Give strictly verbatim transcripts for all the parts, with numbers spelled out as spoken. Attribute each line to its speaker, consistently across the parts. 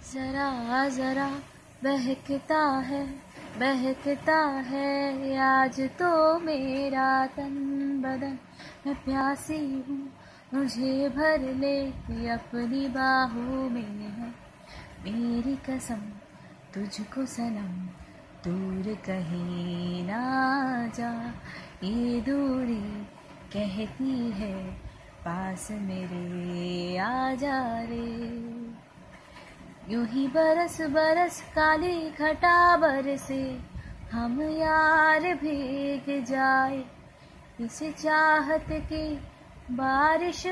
Speaker 1: जरा जरा बहकता है बहकता है आज तो मेरा तन बदन। मैं प्यासी हूँ मुझे भर ले कि अपनी बाहों में है मेरी कसम। तुझको सनम दूर कहीं ना जा, ये दूरी कहती है पास मेरे आ जा रे। यूं ही बरस बरस काली घटा बरसे हम यार भीग जाए इस चाहत की बारिश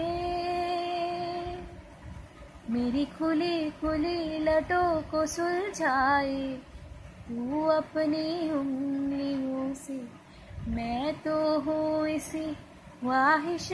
Speaker 1: में। मेरी खुली खुली लटों को सुलझाए तू अपनी उंगलियों से, मैं तो हूँ इसी ख्वाहिश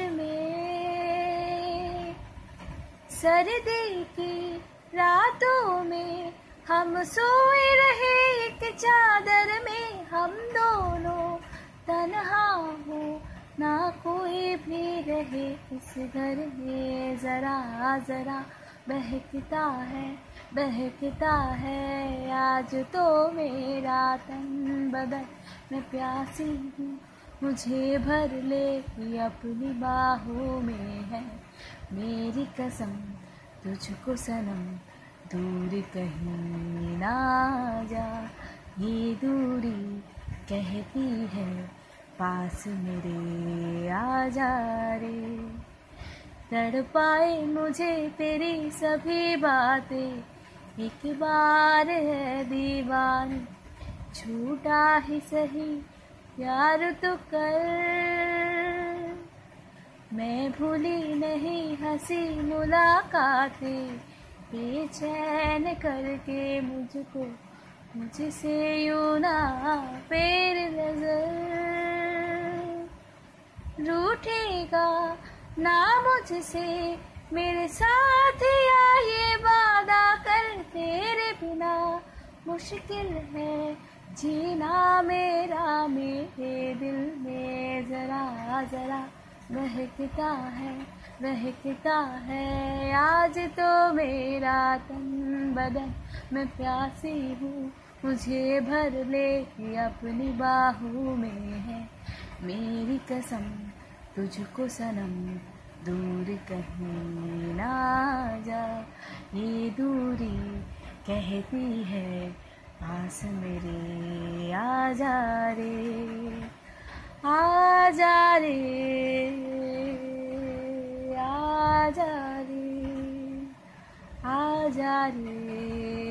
Speaker 1: में। सर्दी की रातों में हम सोए रहे एक चादर में, हम दोनों तन्हा हो ना कोई भी रहे इस घर में। जरा जरा बहकता है बहकता है आज तो मेरा तन बदन। मैं प्यासी हूँ मुझे भर ले कि अपनी बाहों में है मेरी कसम। तुझको सनम दूर कहीं ना जा, ये दूरी कहती है पास मेरे आ जा रे। तड़पाए मुझे तेरी सभी बातें, एक बार है दीवानी छूटा ही सही प्यार तो कर। मैं भूली नहीं हंसी मुलाकातें बेचैन करके मुझको मुझसे यूं ना फेर नजर। रूठेगा ना मुझसे मेरे साथ या ये वादा कर, तेरे बिना मुश्किल है जीना मेरा मेरे दिल में। जरा जरा बहकता है बहकता है आज तो मेरा तन बदन। मैं प्यासी हूँ मुझे भर ले कि अपनी बाहों में है मेरी कसम। तुझको सनम दूर कहीं ना जा, ये दूरी कहती है पास मेरे आ जा रे। आ जा रे आ जा रे आ जा रे।